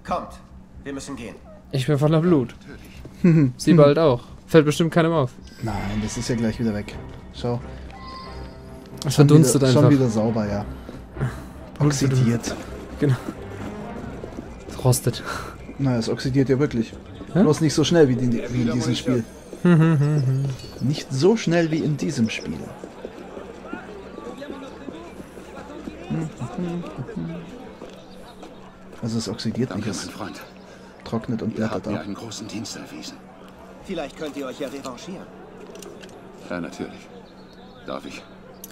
Kommt, wir müssen gehen. Ich bin voller Blut. Sie bald auch. Fällt bestimmt keinem auf. Nein, das ist ja gleich wieder weg. Schau. Es verdunstet wieder, einfach. Schon wieder sauber, ja. Oxidiert. Genau. Es rostet. Na, es oxidiert ja wirklich. Ja? Bloß nicht so schnell wie in diesem Spiel. Nicht so schnell wie in diesem Spiel. Also es oxidiert Danke, nicht, mein es Freund. trocknet und Ihr blättert habt mir ab. einen großen Dienst erwiesen. Vielleicht könnt ihr euch ja revanchieren. Ja, natürlich. Darf ich?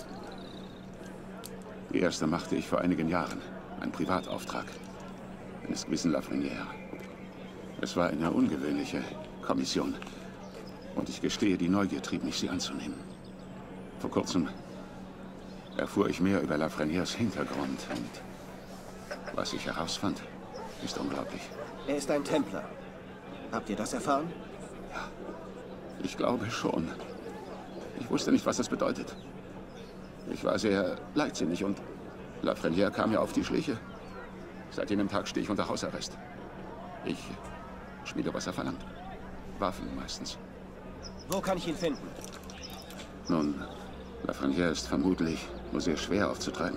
Die erste machte ich vor einigen Jahren. Ein Privatauftrag. Eines gewissen Lafreniere. Es war eine ungewöhnliche Kommission. Und ich gestehe, die Neugier trieb mich, sie anzunehmen. Vor kurzem erfuhr ich mehr über Lafreniers Hintergrund. Und was ich herausfand, ist unglaublich. Er ist ein Templer. Habt ihr das erfahren? Ich glaube schon. Ich wusste nicht, was das bedeutet. Ich war sehr leichtsinnig und Lafreniere kam mir auf die Schliche. Seit jenem Tag stehe ich unter Hausarrest. Ich schmiede, was er verlangt. Waffen meistens. Wo kann ich ihn finden? Nun, Lafreniere ist vermutlich nur sehr schwer aufzutreiben.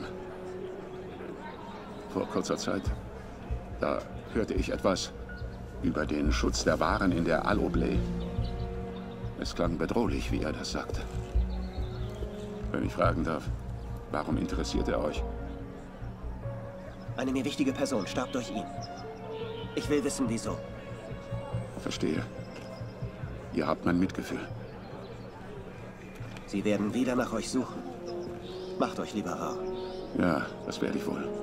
Vor kurzer Zeit, da hörte ich etwas über den Schutz der Waren in der Al-Oblay. Es klang bedrohlich, wie er das sagte. Wenn ich fragen darf, warum interessiert er euch? Eine mir wichtige Person starb durch ihn. Ich will wissen, wieso. Verstehe. Ihr habt mein Mitgefühl. Sie werden wieder nach euch suchen. Macht euch lieber rar. Ja, das werde ich wohl.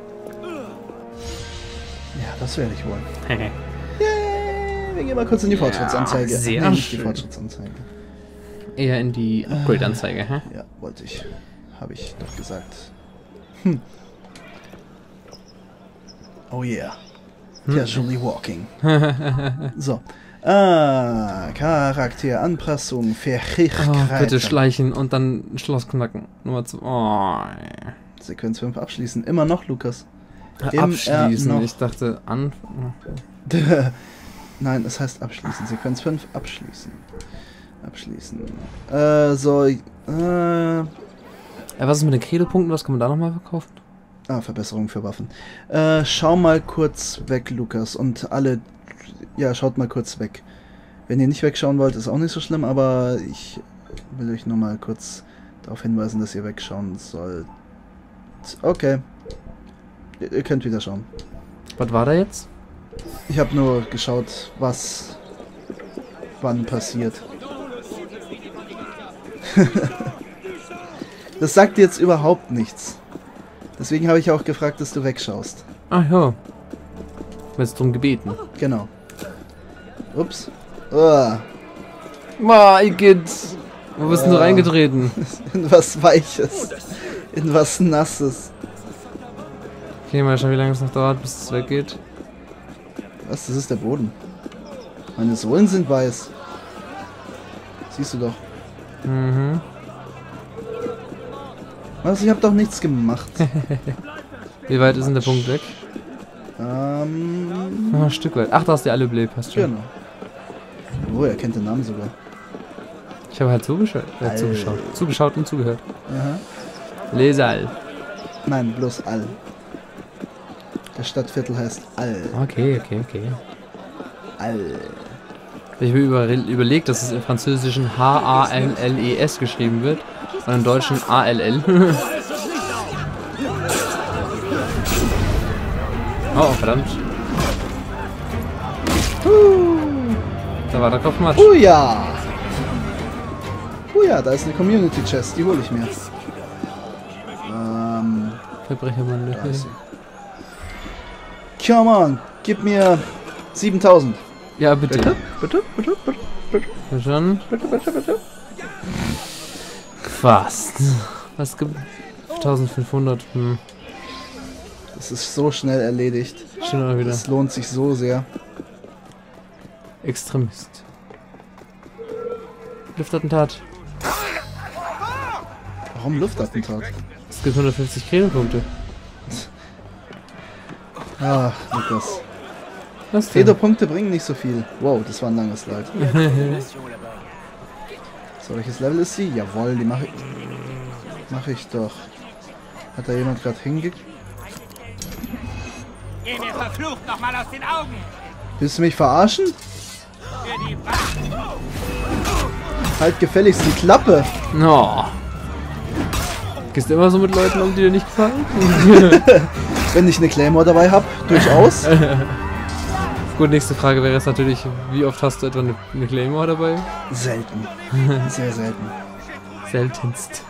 Ja, das werde ich wohl. Wir gehen mal kurz in die Fortschrittsanzeige. sehr nicht die schön. Fortschrittsanzeige. Eher in die Upgrade-Anzeige, hä? Ja, wollte ich. Habe ich doch gesagt. Oh yeah. Casually walking. So. Charakteranpassung, Oh, Fähigkeit. bitte schleichen und dann Schloss knacken. Nummer 2. Oh. Sequenz 5 abschließen. Immer noch, Lukas. Abschließen. noch. Ich dachte an. Nein, es heißt abschließen. Sequenz 5 abschließen. Abschließen. Was ist mit den Credo-Punkten? Was kann man da nochmal verkaufen? Verbesserung für Waffen. Schau mal kurz weg, Lukas. Und alle... Ja, schaut mal kurz weg. Wenn ihr nicht wegschauen wollt, ist auch nicht so schlimm, aber ich will euch nur mal kurz darauf hinweisen, dass ihr wegschauen sollt. Okay. Ihr könnt wieder schauen. Was war da jetzt? Ich habe nur geschaut, was wann passiert. Das sagt jetzt überhaupt nichts. Deswegen habe ich auch gefragt, dass du wegschaust. Ach ja. Du hast drum gebeten. Genau. Ups. Uah. Igitt. Wo bist denn du reingetreten? In was Weiches. In was Nasses. Okay, mal schauen, wie lange es noch dauert, bis es weggeht. Was? Das ist der Boden. Meine Sohlen sind weiß. Siehst du doch. Mhm. Was? Ich habe doch nichts gemacht. Wie weit ist denn der Punkt weg? Genau. Ein Stück weit. Ach, da ist die Alle-Blay, passt schon. Oh, er kennt den Namen sogar. Ich habe halt zugeschaut. Zugeschaut und zugehört. Aha. Lesal. Nein, bloß All. Das Stadtviertel heißt All. Okay. All. Ich habe überlegt, dass es im Französischen H-A-L-L-E-S geschrieben wird und im Deutschen A-L-L. Oh, verdammt. Da war der Kopfmatsch. Ja! Ja, da ist eine Community Chest, die hole ich mir. Verbrecherbande. Da ist sie. Come on, gib mir 7000. Ja, bitte. Bitte. Schon? Bitte. Fast. Was gibt 1500? Das ist so schnell erledigt. Stimmt mal wieder. Das lohnt sich so sehr. Extremist. Luftattentat. Warum Luftattentat? Es gibt 150 Credo-Punkte. Ah, Lukas. Was denn? Federpunkte bringen nicht so viel. Wow, das war ein langer Slide. So, welches Level ist sie? Jawohl, die mache ich doch. Hat da jemand gerade hinge... Geh mir verflucht noch mal aus den Augen! Willst du mich verarschen? Halt gefälligst die Klappe. No. Gehst du immer so mit Leuten um, die dir nicht gefallen? Wenn ich eine Claymore dabei habe, durchaus. Gut, nächste Frage wäre jetzt natürlich, wie oft hast du etwa eine Claymore dabei? Selten. Sehr selten. Seltenst.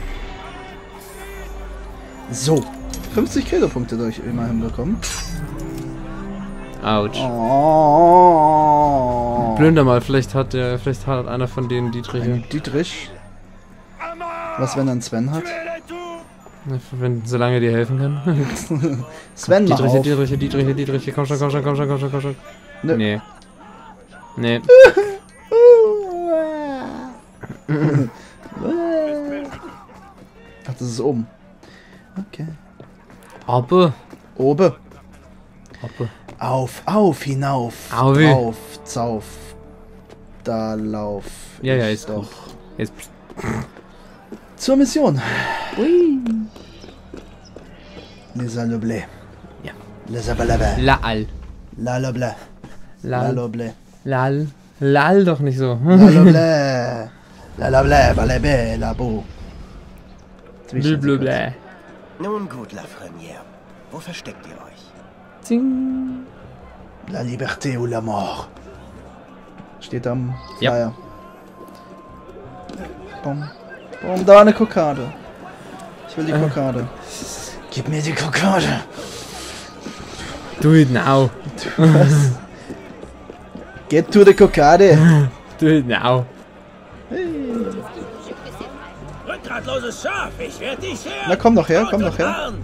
So. 50 Credo-Punkte durch immerhin bekommen. Autsch. Oh. Plünder mal, vielleicht hat einer von denen Dietrich. Ein Dietrich. Was, wenn er einen Sven hat? Wenn, solange er dir helfen kann. Sven, mach auf. Dietrich, komm schon. Nö. Nee. Nee. Ach, das ist oben. Okay. Obe. Obe. Obe. Auf, hinauf. Auwe. Auf, zauf. Da lauf. Ja, ich ist doch. gut. Jetzt. Zur Mission. Ui. Les Aloblé. Ja. Les Abalaba. Lal. Lalobla. Lalobla. Lal. Lal doch nicht so. Lalobla. Lalobla. Balabé. Labo. Blablabla. Nun gut, Lafrenière. Wo versteckt ihr euch? Zing. La Liberté ou la Mort. Steht am Ja. Flyer. Bom. Bom, da eine Kokade. Ich will die Kokade. Gib mir die Kokade. Do it now. Was? Get to the Kokade. Do it now. Rückgratloses Schaf, ich werde dich her! Na komm doch her, komm doch her.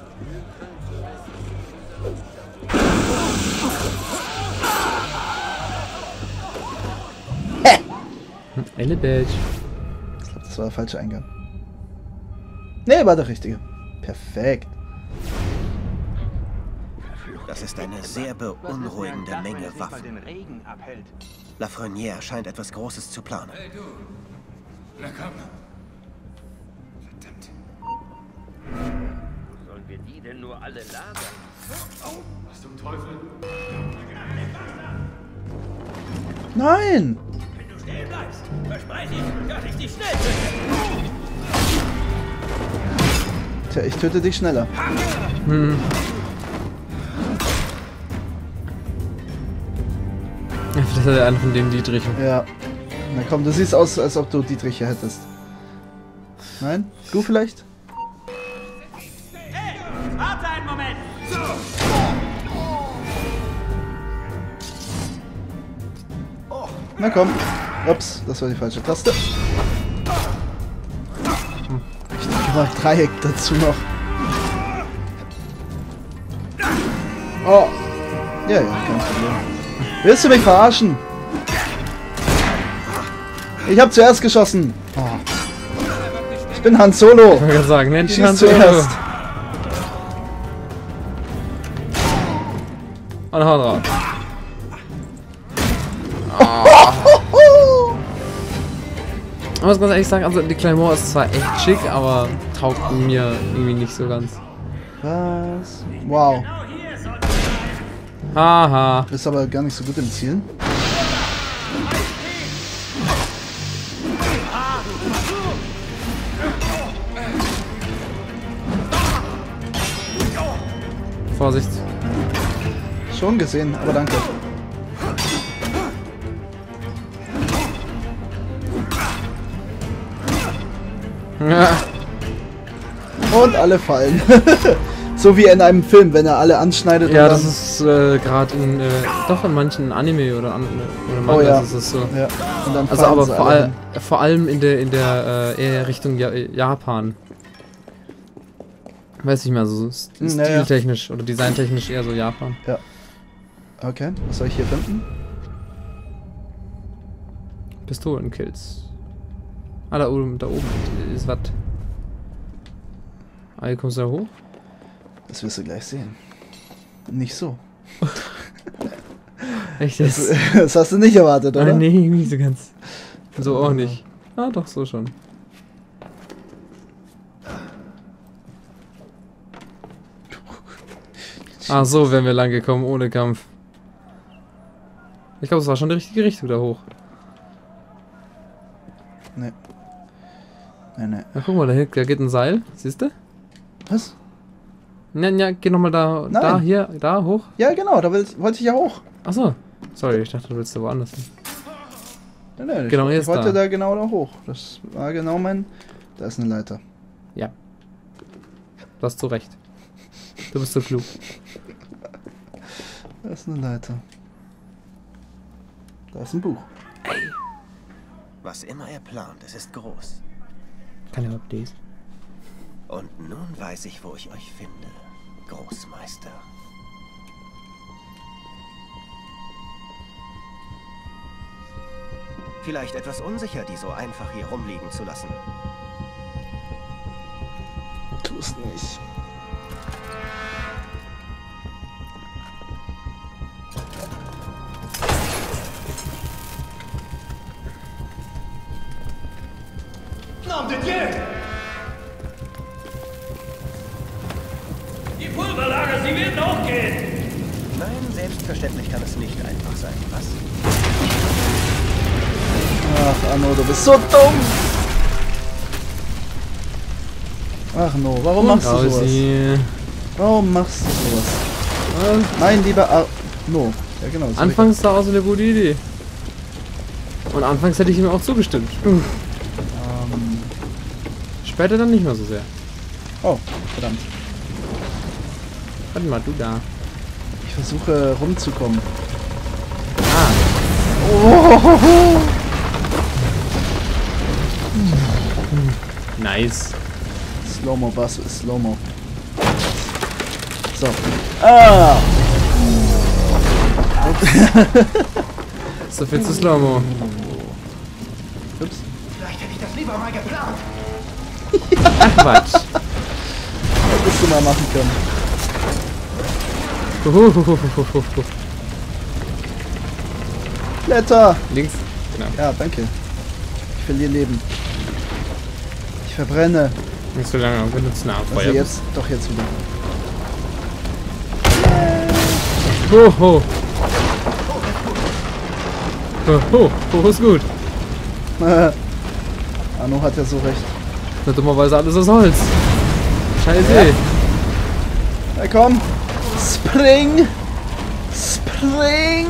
Elebelch. Ich glaube, das war der falsche Eingang. Nee, war der richtige. Perfekt. Das ist eine sehr beunruhigende Menge Waffen. Lafrenière scheint etwas Großes zu planen. Hey du! Na komm! Verdammt! Sollen wir die denn nur alle lagern? Was zum Teufel? Nein! Wenn du stehen bleibst, verspreche ich, dass ich dich schnell töte. Tja, ich töte dich schneller. Das ist einer von den Dietrichen. Ja. Na komm, du siehst aus, als ob du Dietrich hier hättest. Nein? Du vielleicht? Hey, warte einen Moment! Na komm. Ups, das war die falsche Taste. Ich mache Dreieck dazu noch. Oh. Ja, kein Problem. Willst du mich verarschen? Ich habe zuerst geschossen. Oh. Ich bin Han Solo. Ich wollte gerade sagen, nennt ihn Schieß Han Solo. zuerst. Und hau drauf. Ich muss ganz ehrlich sagen, also die Claymore ist zwar echt schick, aber taugt mir irgendwie nicht so ganz. Was? Wow. Haha. Du bist aber gar nicht so gut im Zielen. Vorsicht. Schon gesehen, aber danke. Ja. Und alle fallen. So wie in einem Film, wenn er alle anschneidet. Ja, und das dann, ist gerade doch in manchen Anime oder Mangas Oh ja. ist es so. Ja. Und dann Also fallen aber sie vor, alle hin. vor allem in der eher Richtung Japan. Weiß ich mal, so Naja. stiltechnisch oder designtechnisch eher so Japan. Okay, was soll ich hier finden? Pistolenkills. Ah, da oben ist was. Ah, hier kommst du da hoch? Das wirst du gleich sehen. Nicht so. Echt jetzt? Das hast du nicht erwartet, oder? Ah, nee, nicht so ganz. So auch nicht. Ah, doch, so schon. Ah, so wären wir lang gekommen, ohne Kampf. Ich glaube, es war schon die richtige Richtung da hoch. Nee. Nee. Na, guck mal, da geht ein Seil. Siehst du? Was? Ja, geh nochmal da, Nein. da, hier, da, hoch. Ja, genau, da wollte ich ja hoch. Achso. Sorry, ich dachte, du willst da woanders hin. Nee, Genau, ich jetzt wollte da. da genau da hoch. Das war genau mein... Da ist eine Leiter. Ja. Du hast so recht. Du bist so klug. Da ist eine Leiter. Da ist ein Buch. Was immer er plant, es ist groß. Kann er überhaupt lesen? Und nun weiß ich, wo ich euch finde, Großmeister. Vielleicht etwas unsicher, die so einfach hier rumliegen zu lassen. Tu es nicht. Nom de Dieu! Die Pulverlager, sie werden hochgehen! Nein, selbstverständlich kann es nicht einfach sein, was? Ach, Anno, du bist so dumm! Ach, No, warum machst du sowas? Rausi. Warum machst du sowas? Nein, lieber No. Ja, genau. so Anfangs sah aus wie eine gute Idee. Und anfangs hätte ich ihm auch zugestimmt. Später dann nicht mehr so sehr. Oh, verdammt. Warte mal, du da. Ich versuche rumzukommen. Ah, Oh, nice. Slow-Mo, Bass ist Slow-Mo. So. Ah! So viel zu Slow-Mo. Ups. Vielleicht hätte ich das lieber mal geplant. Ach, Quatsch. Hättest du mal machen können. Blätter! Links. Genau. Ja, danke. Ich verliere Leben. Ich verbrenne. Nicht so lange benutzen, aber Also Feuer. jetzt, doch jetzt wieder. Hoho. Hoho ist gut. Anno hat ja so recht. Na, dummerweise alles aus Holz. Scheiße. Na komm! Spring! Spring!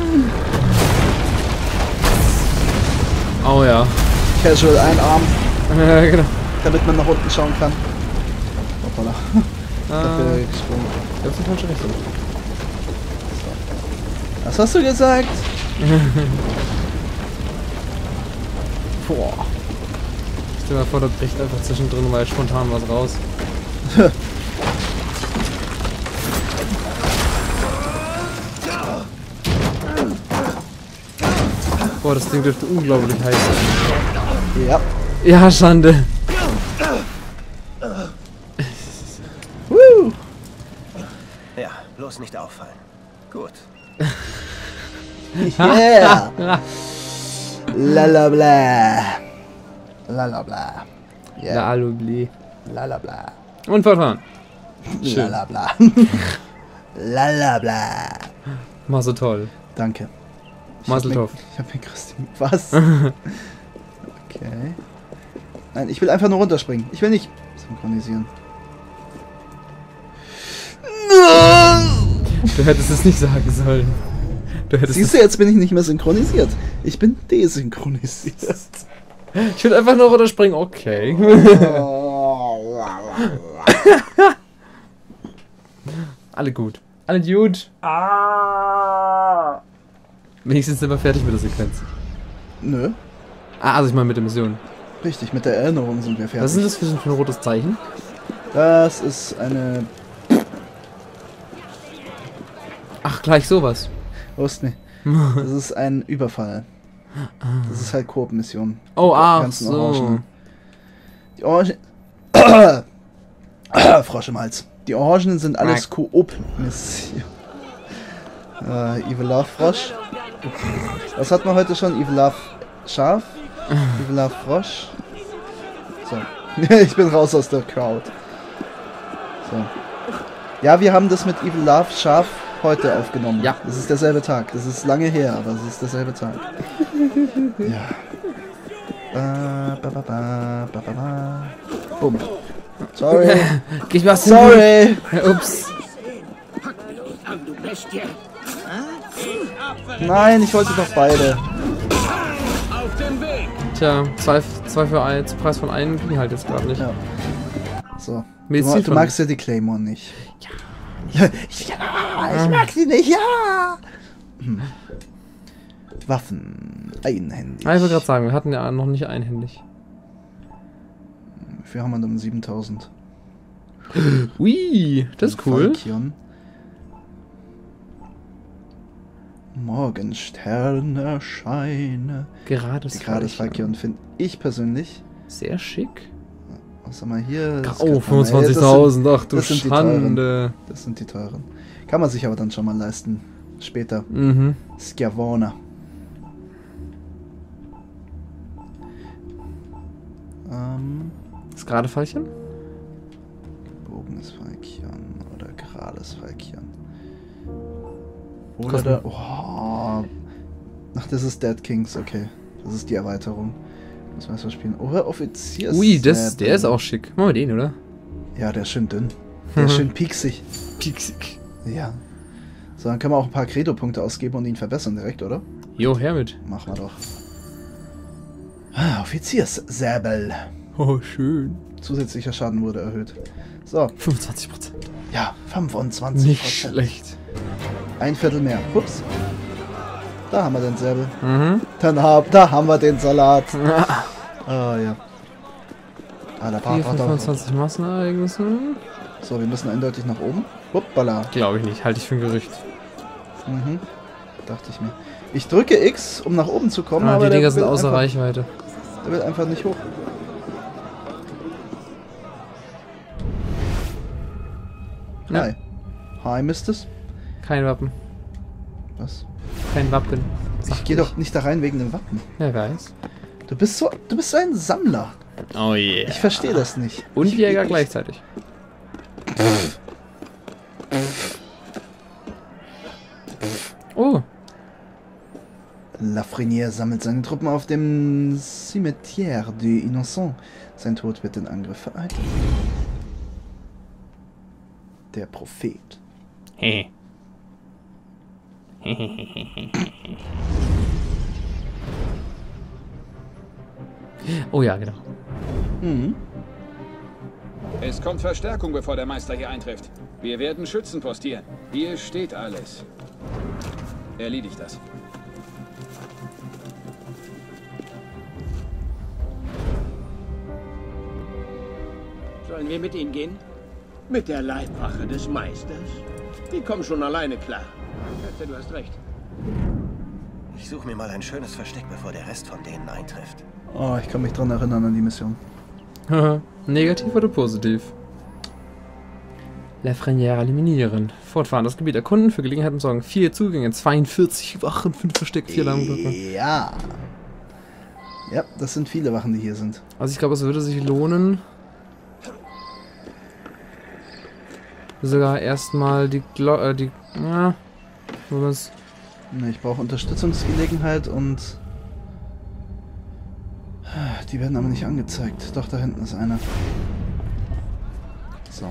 Oh ja. Casual, ein Arm, Ja, genau. damit man nach unten schauen kann. Hoppala. Dafür Ah, gesprungen. das ist die falsche Richtung. Was hast du gesagt? Boah. Stell dir mal vor, da bricht einfach zwischendrin mal spontan was raus. Boah, das Ding dürfte unglaublich heiß sein. Ja. Ja, Schande. Woo! Ja, bloß nicht auffallen. Gut. Yeah! Lalabla. Lalabla. Der Yeah. Alubli. Lalabla. Und fortfahren. Schön. Lalabla. Lalabla. Mach so toll. Danke. Maseltoff. Ich hab mir Christine. Was? Okay. Nein, ich will einfach nur runterspringen. Ich will nicht synchronisieren. Du hättest es nicht sagen sollen. Du hättest Siehst du, jetzt bin ich nicht mehr synchronisiert. Ich bin desynchronisiert. Ich will einfach nur runterspringen. Okay. Alle gut. Alle gut. Wenigstens sind wir fertig mit der Sequenz. Nö. Ah, also ich meine mit der Mission. Richtig, mit der Erinnerung sind wir fertig. Was ist das für ein rotes Zeichen? Das ist eine... Ach, gleich sowas. Wusst nicht. Das ist ein Überfall. Das ist halt Koop-Mission. Oh, Die ach ganzen so. Orangen. Die Orangen... Frosch im Hals. Die Orangenen sind alles Koop-Mission. Evil Love Frosch. Was hat man heute schon? Evil Love Schaf? Evil Love Frosch? So. Ich bin raus aus der Crowd. So. Ja, wir haben das mit Evil Love Schaf heute aufgenommen. Ja. Das ist derselbe Tag. Das ist lange her, aber es ist derselbe Tag. Ja. Bumm. Sorry. Geh was Sorry. Ups. Nein, ich wollte doch beide. Tja, zwei für eins, Preis von einem ging halt jetzt gerade nicht. Ja. So. Medizin Du magst ja die Claymore nicht. Ja. Ich mag sie nicht, ja! Waffen. Einhändig. Ah, ich wollte gerade sagen, wir hatten ja noch nicht einhändig. Wir haben dann 7000. Ui, das ist cool. Falkion. Morgensterne scheine. Gerades Falkion finde ich persönlich. sehr schick. Was haben wir hier? Oh, 25.000, ach du das sind die Schande. Das sind die teuren. Kann man sich aber dann schon mal leisten. Später. Mhm. Schiavona. Das gerade Fallchen? Bogenes Falkion oder gerades Falkion. Oder da. Oh. Ach, das ist Dead Kings, okay. Das ist die Erweiterung. Müssen wir erstmal spielen. Oder Offiziers. Ui, der ist auch schick. Machen wir den, oder? Ja, der ist schön dünn. Der ist schön pieksig. Pieksig. Ja. So, dann können wir auch ein paar Credo-Punkte ausgeben und ihn verbessern direkt, oder? Jo, her mit. Machen wir doch. Ah, Offizierssäbel. Oh, schön. Zusätzlicher Schaden wurde erhöht. So. 25%. Ja, 25%. Nicht schlecht. Ein Viertel mehr. Ups. Da haben wir den Säbel. Mhm. Da haben wir den Salat. Ah, ja. 25 Massenereignisse? So, wir müssen eindeutig nach oben. Hoppala. Glaube ich nicht. Halte ich für ein Gerücht. Mhm. Dachte ich mir. Ich drücke X, um nach oben zu kommen, aber die der Dinger sind will außer einfach, Reichweite. der will einfach nicht hoch. Ja. Hi. Hi, Mistes. Kein Wappen. Was? Kein Wappen. Ich gehe doch nicht da rein wegen dem Wappen. Wer weiß. Du bist so ein Sammler. Oh yeah. Ich verstehe das nicht. Und Jäger gleichzeitig. Oh. Lafrenière sammelt seine Truppen auf dem Cimetière des Innocents. Sein Tod wird den Angriff vereitelt. Der Prophet. Hey. Oh ja, genau. Mhm. Es kommt Verstärkung, bevor der Meister hier eintrifft. Wir werden Schützen postieren. Hier steht alles. Erledigt das. Sollen wir mit ihnen gehen? Mit der Leibwache des Meisters? Die kommen schon alleine klar. Du hast recht. Ich suche mir mal ein schönes Versteck, bevor der Rest von denen eintrifft. Oh, ich kann mich dran erinnern an die Mission. Negativ oder positiv? Lafrenière eliminieren. Fortfahren, das Gebiet erkunden, für Gelegenheiten sorgen. 4 Zugänge, 42 Wachen, 5 Versteck, 4 Langblöcke. Ja. Ja, das sind viele Wachen, die hier sind. Also ich glaube, es würde sich lohnen, sogar erstmal die ja, was? Ne, ich brauche Unterstützungsgelegenheit und die werden aber nicht angezeigt. Doch, da hinten ist einer. So.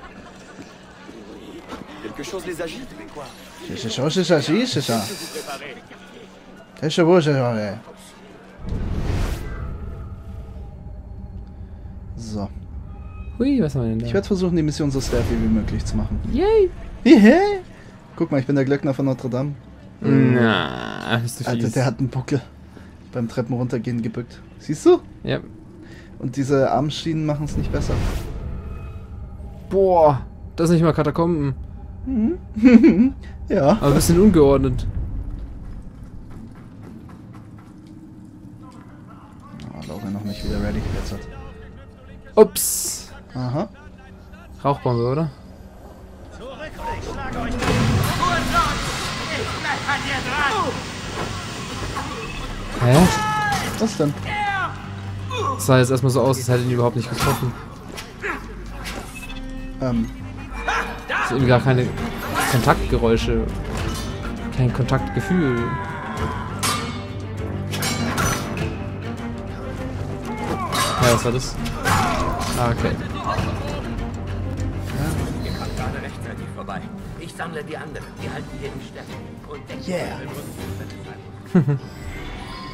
So. Hui, was haben wir denn da? Ich werde versuchen, die Mission so stealthy wie möglich zu machen. Yay! Yeah. Guck mal, ich bin der Glöckner von Notre Dame. Na, bist du Alter, fies. der hat einen Buckel. Beim Treppen runtergehen gebückt. Siehst du? Ja. Und diese Armschienen machen es nicht besser. Boah, das ist nicht mal Katakomben. Ja. Aber ein bisschen ungeordnet. Oh, Laura noch nicht wieder ready jetzt hat. Ups. Aha. Rauchbombe, oder? Hä? Was denn? Das sah jetzt erstmal so aus, als hätte ihn überhaupt nicht getroffen. Es sind gar keine Kontaktgeräusche. Kein Kontaktgefühl. Ja, was war das? Ah, okay. Ihr kommt gerade rechtzeitig vorbei. Ich sammle die anderen. Die halten hier die Stelle. Und Yeah.